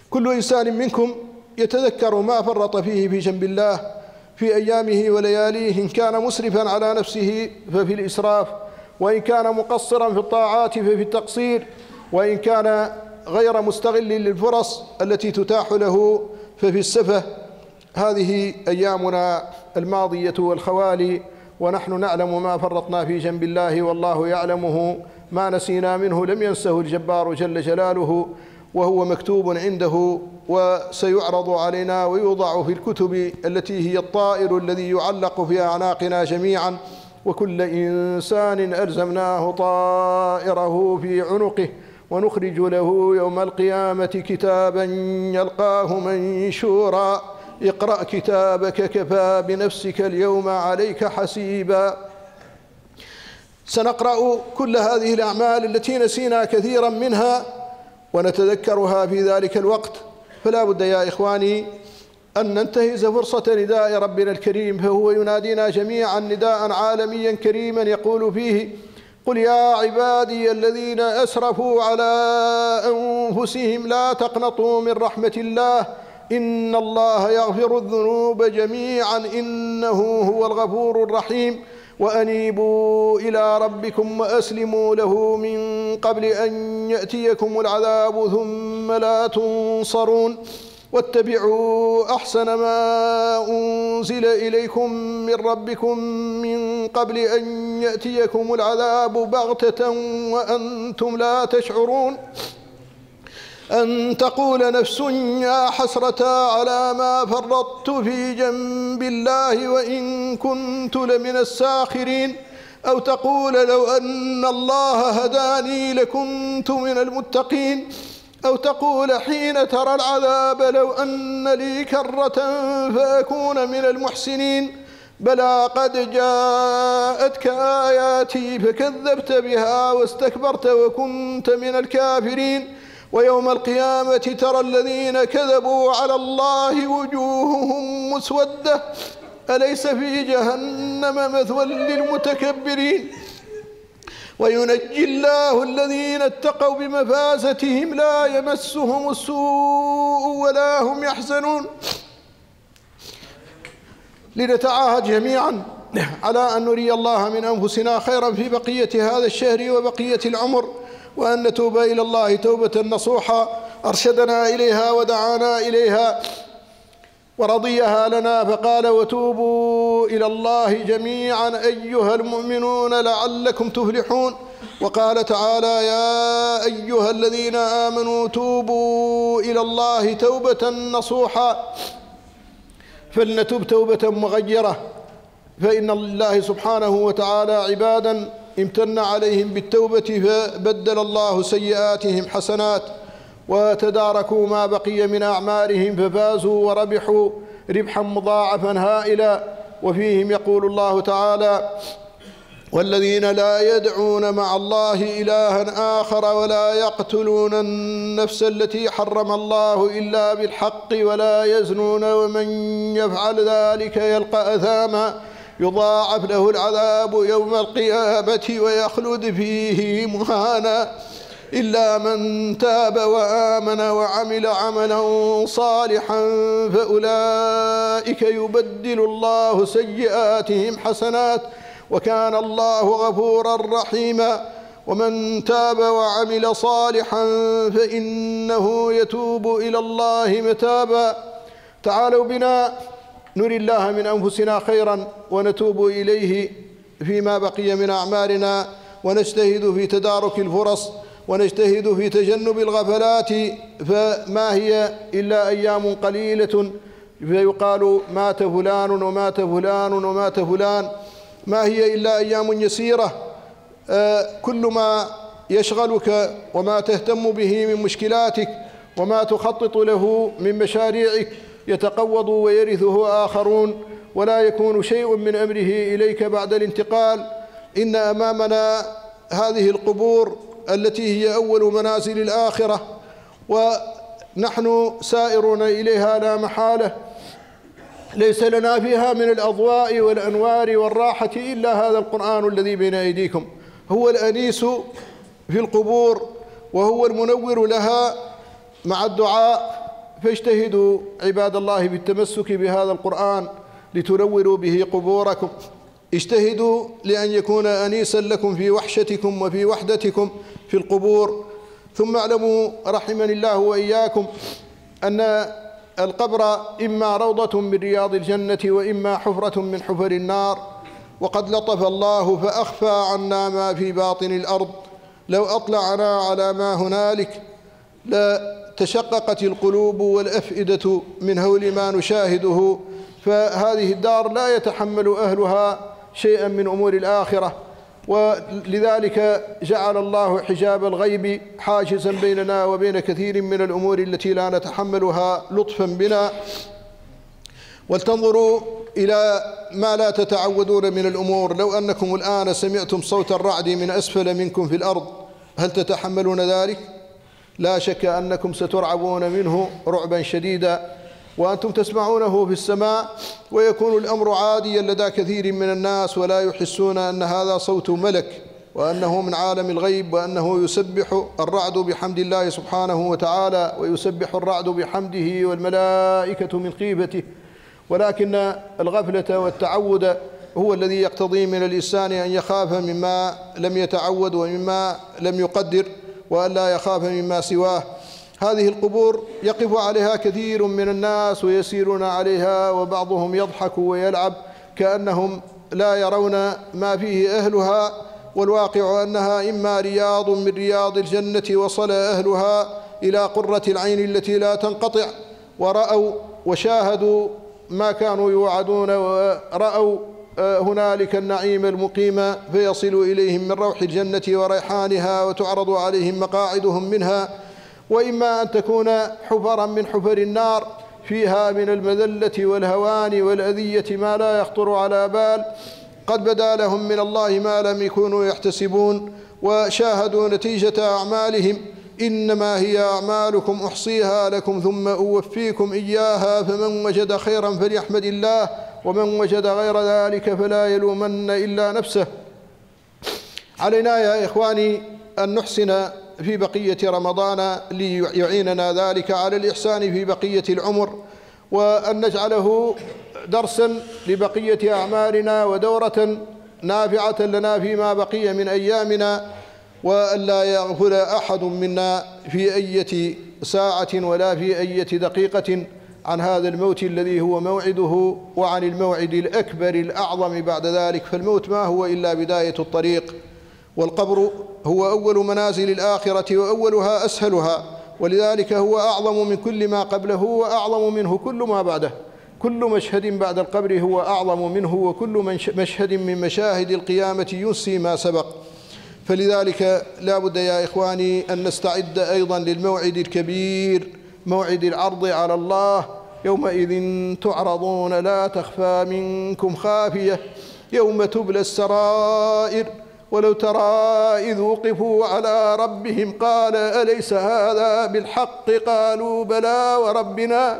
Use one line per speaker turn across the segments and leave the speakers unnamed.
كل إنسان منكم يتذكر ما فرط فيه في جنب الله في أيامه ولياليه، إن كان مسرفا على نفسه ففي الإسراف، وإن كان مقصرا في الطاعات ففي التقصير، وإن كان غير مستغل للفرص التي تتاح له ففي السفه. هذه أيامنا الماضية والخوالي، ونحن نعلم ما فرطنا في جنب الله والله يعلمه، ما نسينا منه لم ينسه الجبار جل جلاله، وهو مكتوب عنده وسيعرض علينا ويوضع في الكتب التي هي الطائر الذي يعلق في أعناقنا جميعا. وكل إنسان ألزمناه طائره في عنقه ونخرج له يوم القيامة كتابا يلقاه منشورا اقرأ كتابك كفى بنفسك اليوم عليك حسيبا. سنقرأ كل هذه الأعمال التي نسينا كثيرا منها ونتذكرها في ذلك الوقت، فلا بد يا إخواني أن ننتهز فرصة نداء ربنا الكريم، فهو ينادينا جميعا نداء عالميا كريما يقول فيه: قل يا عبادي الذين أسرفوا على أنفسهم لا تقنطوا من رحمة الله إن الله يغفر الذنوب جميعا إنه هو الغفور الرحيم وأنيبوا إلى ربكم وأسلموا له من قبل أن يأتيكم العذاب ثم لا تنصرون واتبعوا أحسن ما أنزل إليكم من ربكم من قبل أن يأتيكم العذاب بغتة وأنتم لا تشعرون أن تقول نفس يا حسرة على ما فرطت في جنب الله وإن كنت لمن الساخرين، أو تقول لو أن الله هداني لكنت من المتقين، أو تقول حين ترى العذاب لو أن لي كرة فأكون من المحسنين. بلى قد جاءتك آياتي فكذبت بها واستكبرت وكنت من الكافرين. ويوم القيامة ترى الذين كذبوا على الله وجوههم مسودة أليس في جهنم مثوى للمتكبرين. وينجي الله الذين اتقوا بمفازتهم لا يمسهم السوء ولا هم يحزنون. لنتعاهد جميعا على أن نري الله من أنفسنا خيرا في بقية هذا الشهر وبقية العمر، وأن نتوب إلى الله توبة نصوحا أرشدنا إليها ودعانا إليها ورضيها لنا، فقال: وتوبوا إلى الله جميعا أيها المؤمنون لعلكم تفلحون. وقال تعالى: يا أيها الذين آمنوا توبوا إلى الله توبة نصوحا. فلنتب توبة مغيرة، فإن الله سبحانه وتعالى عبادا امتن عليهم بالتوبة فبدل الله سيئاتهم حسنات وتداركوا ما بقي من أعمالهم ففازوا وربحوا ربحا مضاعفا هائلا. وفيهم يقول الله تعالى: والذين لا يدعون مع الله إلها آخر ولا يقتلون النفس التي حرم الله إلا بالحق ولا يزنون ومن يفعل ذلك يلقى أثاما يضاعف له العذاب يوم القيامة ويخلد فيه مهانا إلا من تاب وآمن وعمل عملا صالحا فأولئك يبدل الله سيئاتهم حسنات وكان الله غفورا رحيما. ومن تاب وعمل صالحا فإنه يتوب إلى الله متابا. تعالوا بنا نري الله من أنفسنا خيرا ونتوب إليه فيما بقي من أعمالنا، ونجتهد في تدارك الفرص، ونجتهد في تجنب الغفلات، فما هي إلا أيام قليلة فيقال مات فلان ومات فلان ومات فلان، ما هي إلا أيام يسيرة. كل ما يشغلك وما تهتم به من مشكلاتك وما تخطط له من مشاريعك يتقوض ويرثه آخرون ولا يكون شيء من أمره إليك بعد الانتقال. إن أمامنا هذه القبور التي هي أول منازل الآخرة ونحن سائرون إليها لا محالة، ليس لنا فيها من الأضواء والأنوار والراحة إلا هذا القرآن الذي بين أيديكم، هو الأنيس في القبور وهو المنور لها مع الدعاء فاجتهدوا عباد الله بالتمسك بهذا القرآن لتنوروا به قبوركم، اجتهدوا لأن يكون أنيسا لكم في وحشتكم وفي وحدتكم في القبور. ثم اعلموا رحمني الله وإياكم أن القبر إما روضة من رياض الجنة وإما حفرة من حفر النار، وقد لطف الله فأخفى عنا ما في باطن الأرض، لو أطلعنا على ما هنالك لتشققت القلوب والأفئدة من هول ما نشاهده. فهذه الدار لا يتحمل أهلها شيئا من أمور الآخرة، ولذلك جعل الله حجاب الغيب حاجزا بيننا وبين كثير من الأمور التي لا نتحملها لطفا بنا. ولتنظروا إلى ما لا تتعودون من الأمور. لو أنكم الآن سمعتم صوت الرعد من أسفل منكم في الأرض هل تتحملون ذلك؟ لا شك أنكم سترعبون منه رعبا شديدا، وأنتم تسمعونه في السماء، ويكون الأمر عاديا لدى كثير من الناس ولا يحسون أن هذا صوت ملك وأنه من عالم الغيب، وأنه يسبح الرعد بحمد الله سبحانه وتعالى، ويسبح الرعد بحمده والملائكة من خيفته. ولكن الغفلة والتعود هو الذي يقتضي من الإنسان أن يخاف مما لم يتعود ومما لم يقدر، وأن لا يخاف مما سواه. هذه القبور يقف عليها كثير من الناس ويسيرون عليها، وبعضهم يضحك ويلعب كأنهم لا يرون ما فيه أهلها، والواقع أنها إما رياض من رياض الجنة وصل أهلها إلى قرة العين التي لا تنقطع، ورأوا وشاهدوا ما كانوا يوعدون، ورأوا هنالك النعيم المقيم فيصل إليهم من روح الجنة وريحانها، وتعرض عليهم مقاعدهم منها. وإما أن تكون حفرا من حفر النار فيها من المذلة والهوان والأذية ما لا يخطر على بال، قد بدا لهم من الله ما لم يكونوا يحتسبون، وشاهدوا نتيجة أعمالهم. إنما هي أعمالكم أحصيها لكم ثم أوفيكم إياها، فمن وجد خيرا فليحمد الله، ومن وجد غير ذلك فلا يلومن إلا نفسه. علينا يا إخواني أن نحسن في بقية رمضان ليعيننا ذلك على الإحسان في بقية العمر، وأن نجعله درسا لبقية أعمالنا ودورة نافعة لنا فيما بقي من أيامنا، وأن لا يغفل أحد منا في أي ساعة ولا في أي دقيقة عن هذا الموت الذي هو موعده، وعن الموعد الأكبر الأعظم بعد ذلك. فالموت ما هو إلا بداية الطريق، والقبر هو أول منازل الآخرة وأولها أسهلها، ولذلك هو أعظم من كل ما قبله، وأعظم منه كل ما بعده. كل مشهد بعد القبر هو أعظم منه، وكل مشهد من مشاهد القيامة ينسي ما سبق. فلذلك لا بد يا إخواني أن نستعد أيضا للموعد الكبير، موعد العرض على الله. يومئذ تعرضون لا تخفى منكم خافية، يوم تبلى السرائر، ولو ترى إذ وقفوا على ربهم قال أليس هذا بالحق؟ قالوا بلى وربنا.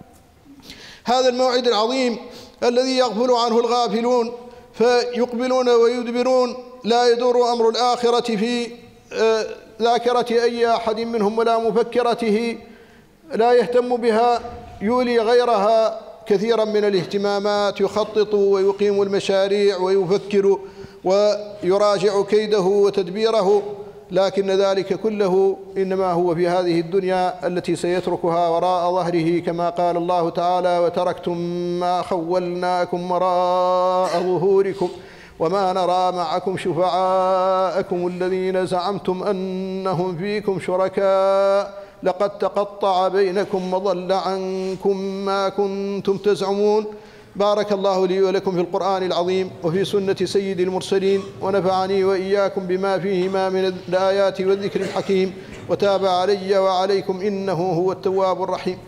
هذا الموعد العظيم الذي يغفل عنه الغافلون فيقبلون ويدبرون، لا يدور أمر الآخرة في ذاكرة أي أحد منهم ولا مفكرته، لا يهتم بها، يولي غيرها كثيرا من الاهتمامات، يخطط ويقيم المشاريع ويفكر ويراجع كيده وتدبيره، لكن ذلك كله إنما هو في هذه الدنيا التي سيتركها وراء ظهره، كما قال الله تعالى: وتركتم ما خولناكم وراء ظهوركم وما نرى معكم شفعاءكم الذين زعمتم أنهم فيكم شركاء لقد تقطع بينكم وضل عنكم ما كنتم تزعمون. بارك الله لي ولكم في القرآن العظيم وفي سنة سيد المرسلين، ونفعني وإياكم بما فيهما من الآيات والذكر الحكيم، وتاب علي وعليكم إنه هو التواب الرحيم.